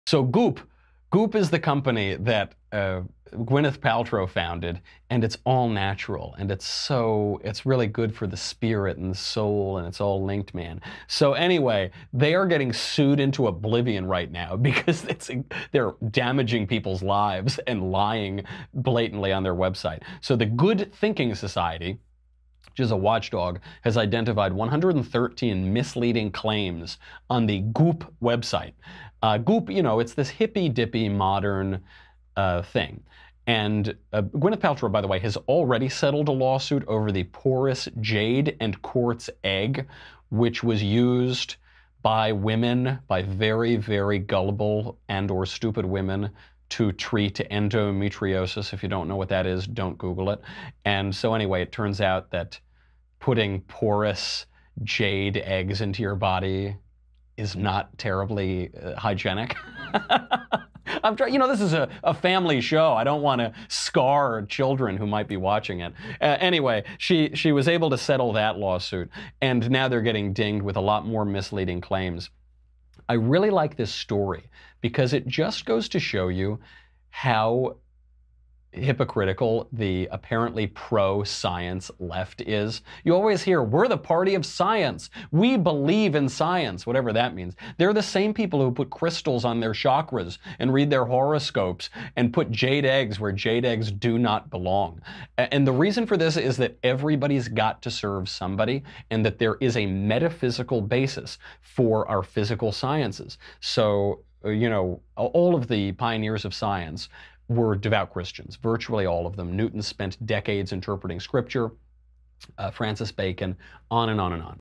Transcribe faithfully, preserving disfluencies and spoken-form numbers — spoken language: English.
So Goop, Goop is the company that uh, Gwyneth Paltrow founded, and it's all natural, and it's so, it's really good for the spirit and the soul, and it's all linked, man. So anyway, they are getting sued into oblivion right now because it's, they're damaging people's lives and lying blatantly on their website. So the Good Thinking Society, which is a watchdog, has identified one hundred thirteen misleading claims on the Goop website. Uh, Goop, you know, it's this hippy-dippy modern uh, thing. And uh, Gwyneth Paltrow, by the way, has already settled a lawsuit over the porous jade and quartz egg, which was used by women, by very, very gullible and or stupid women, to treat endometriosis. If you don't know what that is, don't Google it. And so anyway, it turns out that putting porous jade eggs into your body is not terribly uh, hygienic. I'm trying, you know, this is a, a family show. I don't want to scar children who might be watching it. Uh, anyway, she, she was able to settle that lawsuit, and now they're getting dinged with a lot more misleading claims. I really like this story because it just goes to show you how hypocritical the apparently pro-science left is. You always hear, we're the party of science. We believe in science, whatever that means. They're the same people who put crystals on their chakras and read their horoscopes and put jade eggs where jade eggs do not belong. And the reason for this is that everybody's got to serve somebody, and that there is a metaphysical basis for our physical sciences. So, you know, all of the pioneers of science were devout Christians, virtually all of them. Newton spent decades interpreting scripture, uh, Francis Bacon, on and on and on.